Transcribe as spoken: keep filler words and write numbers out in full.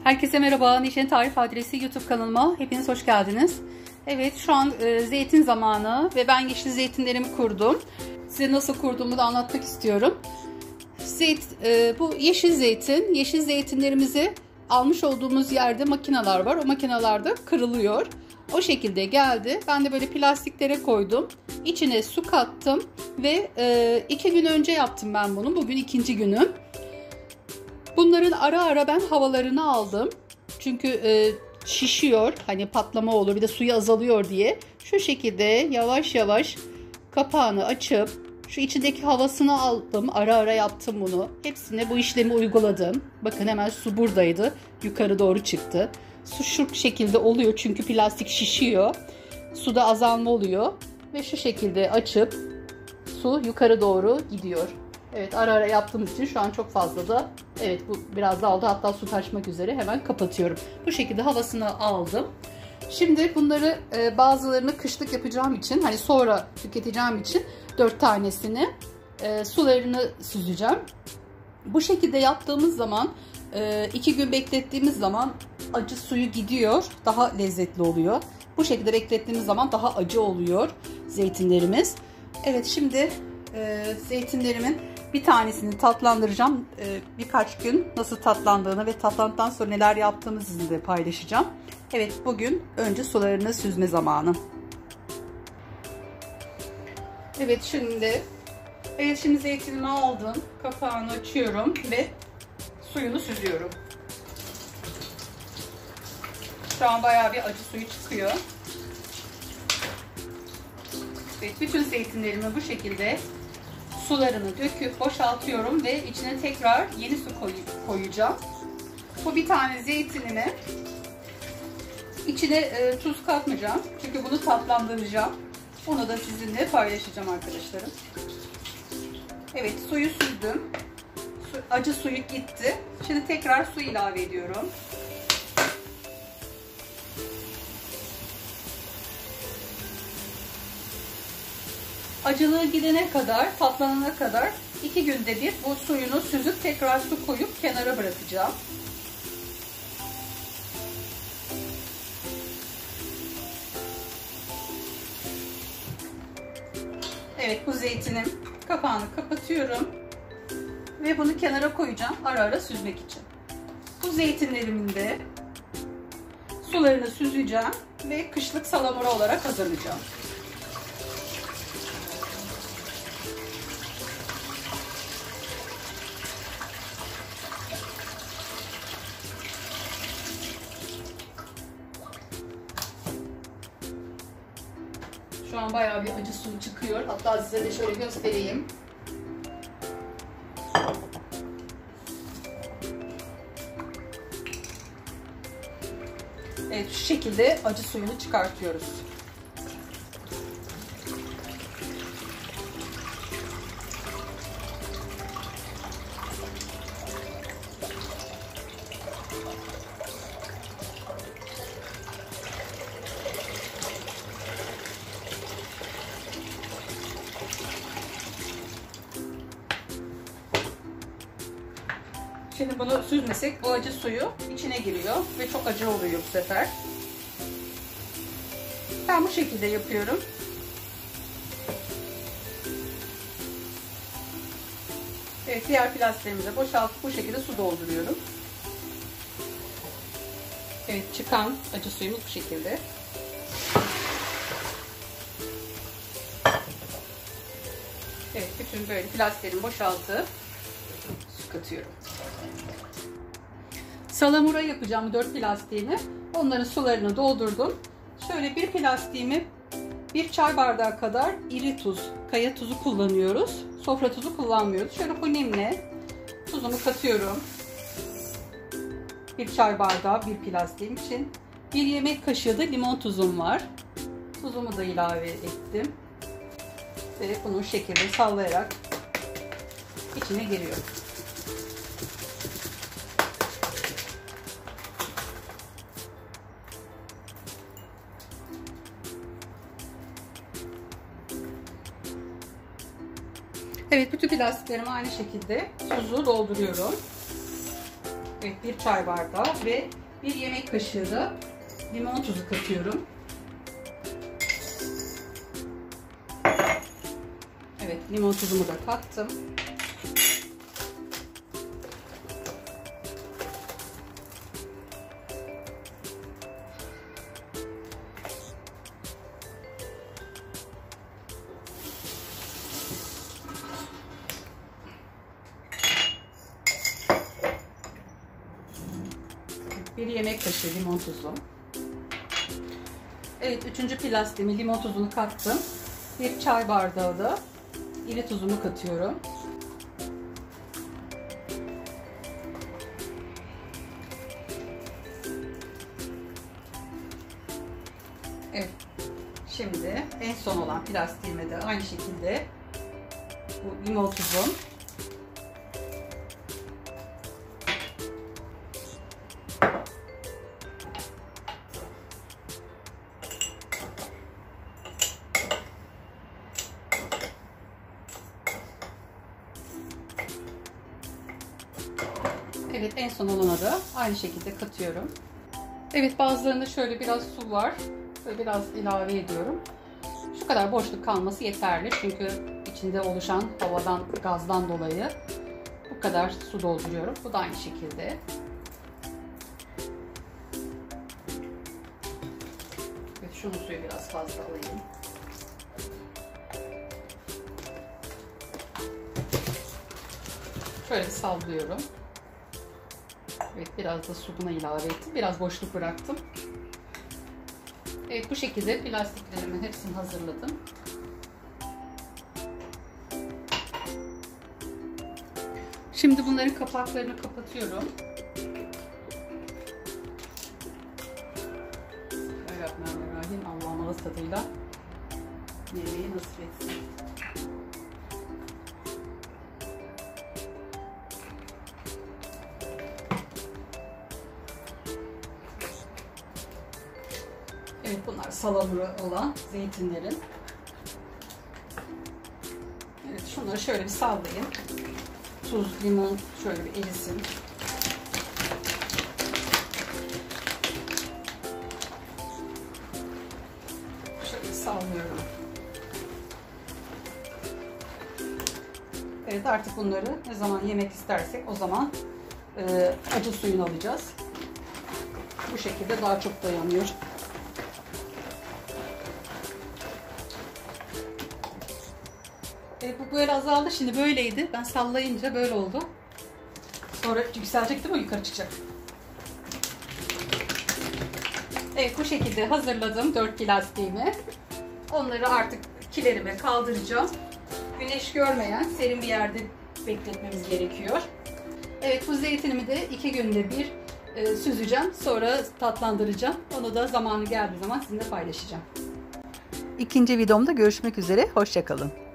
Herkese merhaba. Neşe'nin Tarif Adresi YouTube kanalıma hepiniz hoş geldiniz. Evet, şu an e, zeytin zamanı ve ben yeşil zeytinlerimi kurdum. Size nasıl kurduğumu da anlatmak istiyorum. Zeyt, e, bu yeşil zeytin, yeşil zeytinlerimizi almış olduğumuz yerde makineler var. O makinelerde kırılıyor. O şekilde geldi. Ben de böyle plastiklere koydum. İçine su kattım ve e, iki gün önce yaptım ben bunu. Bugün ikinci günüm. Bunların ara ara ben havalarını aldım. Çünkü e, şişiyor. Hani patlama olur, bir de suyu azalıyor diye. Şu şekilde yavaş yavaş kapağını açıp şu içindeki havasını aldım. Ara ara yaptım bunu. Hepsine bu işlemi uyguladım. Bakın hemen su buradaydı. Yukarı doğru çıktı. Su şu şekilde oluyor çünkü plastik şişiyor. Suda azalma oluyor. Ve şu şekilde açıp su yukarı doğru gidiyor. Evet, ara ara yaptığımız için şu an çok fazla da, evet bu biraz daha oldu, hatta su taşmak üzere, hemen kapatıyorum. Bu şekilde havasını aldım. Şimdi bunları e, bazılarını kışlık yapacağım için, hani sonra tüketeceğim için dört tanesini e, sularını süzeceğim. Bu şekilde yaptığımız zaman e, iki gün beklettiğimiz zaman acı suyu gidiyor, daha lezzetli oluyor. Bu şekilde beklettiğimiz zaman daha acı oluyor zeytinlerimiz. Evet, şimdi e, zeytinlerimin bir tanesini tatlandıracağım. E, birkaç gün nasıl tatlandığını ve tatlandıktan sonra neler yaptığımı sizinle paylaşacağım. Evet, bugün önce sularını süzme zamanı. Evet, şimdi evet şimdi zeytinimi aldım. Kapağını açıyorum ve suyunu süzüyorum. Şu an bayağı bir acı suyu çıkıyor. Evet, bütün zeytinlerimi bu şekilde sularını döküp boşaltıyorum ve içine tekrar yeni su koy koyacağım. Bu bir tane zeytinimi içine e, tuz katmayacağım. Çünkü bunu tatlandıracağım. Onu da sizinle paylaşacağım arkadaşlarım. Evet, suyu süzdüm. Su, acı suyu gitti. Şimdi tekrar su ilave ediyorum. Acılığı gidene kadar, tatlanana kadar iki günde bir bu suyunu süzüp tekrar su koyup kenara bırakacağım. Evet, bu zeytinin kapağını kapatıyorum ve bunu kenara koyacağım ara ara süzmek için. Bu zeytinlerimin de sularını süzeceğim ve kışlık salamura olarak hazırlayacağım. Şu an bayağı bir acı su çıkıyor. Hatta size de şöyle göstereyim. Evet, şu şekilde acı suyunu çıkartıyoruz. Şimdi bunu süzmesek bu acı suyu içine giriyor ve çok acı oluyor bu sefer. Ben bu şekilde yapıyorum. Evet, diğer plastiklerimize boşaltıp bu şekilde su dolduruyorum. Evet, çıkan acı suyumuz bu şekilde. Evet, bütün böyle plastiklerimi boşaltıp su katıyorum. Salamura yapacağım dört plastiğini. Onların sularını doldurdum. Şöyle bir plastiğimi bir çay bardağı kadar iri tuz, kaya tuzu kullanıyoruz. Sofra tuzu kullanmıyoruz. Şöyle hunemle tuzumu katıyorum. Bir çay bardağı bir plastiğim için. Bir yemek kaşığı da limon tuzum var. Tuzumu da ilave ettim. Ve bunu şekilde sallayarak içine giriyor. Evet, bütün plastiklerimi aynı şekilde tuzu dolduruyorum. Evet, bir çay bardağı ve bir yemek kaşığı da limon tuzu katıyorum. Evet, limon tuzumu da kattım. Bir yemek kaşığı limon tuzu. Evet, üçüncü plastiğimi, limon tuzunu kattım. Bir çay bardağı da iri tuzumu katıyorum. Evet. Şimdi en son olan plastiğime de aynı şekilde bu limon tuzum. Evet, en son olana da aynı şekilde katıyorum. Evet, bazılarında şöyle biraz su var. Böyle biraz ilave ediyorum. Şu kadar boşluk kalması yeterli. Çünkü içinde oluşan havadan, gazdan dolayı bu kadar su dolduruyorum. Bu da aynı şekilde. Evet, şunun suyu biraz fazla alayım. Şöyle sallıyorum. Evet, biraz da su buna ilave ettim. Biraz boşluk bıraktım. Evet, bu şekilde plastiklerimin hepsini hazırladım. Şimdi bunların kapaklarını kapatıyorum. Bismillahirrahmanirrahim. Allah'ın ağız tadıyla yemeği nasip etsin. Evet, bunlar salamura olan zeytinlerin. Evet, şunları şöyle bir sallayayım. Tuz, limon şöyle bir erisin. Şöyle sallıyorum. Evet, artık bunları ne zaman yemek istersek o zaman e, acı suyunu alacağız. Bu şekilde daha çok dayanıyor. Evet, bu böyle azaldı. Şimdi böyleydi. Ben sallayınca böyle oldu. Sonra yükselecek değil mi? Yukarı çıkacak. Evet, bu şekilde hazırladım dört plastiğimi. Onları artık kilerime kaldıracağım. Güneş görmeyen serin bir yerde bekletmemiz gerekiyor. Evet, bu zeytinimi de iki günde bir e, süzeceğim. Sonra tatlandıracağım. Onu da zamanı geldiği zaman sizinle paylaşacağım. İkinci videomda görüşmek üzere. Hoşça kalın.